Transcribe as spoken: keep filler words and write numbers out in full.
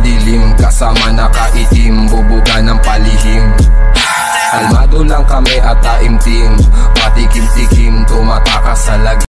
madilim, kasama nakaitim, bubuga ng palihim. Kalmado lang kami at taimtim, patikim-tikim, tumatakas sa lagi.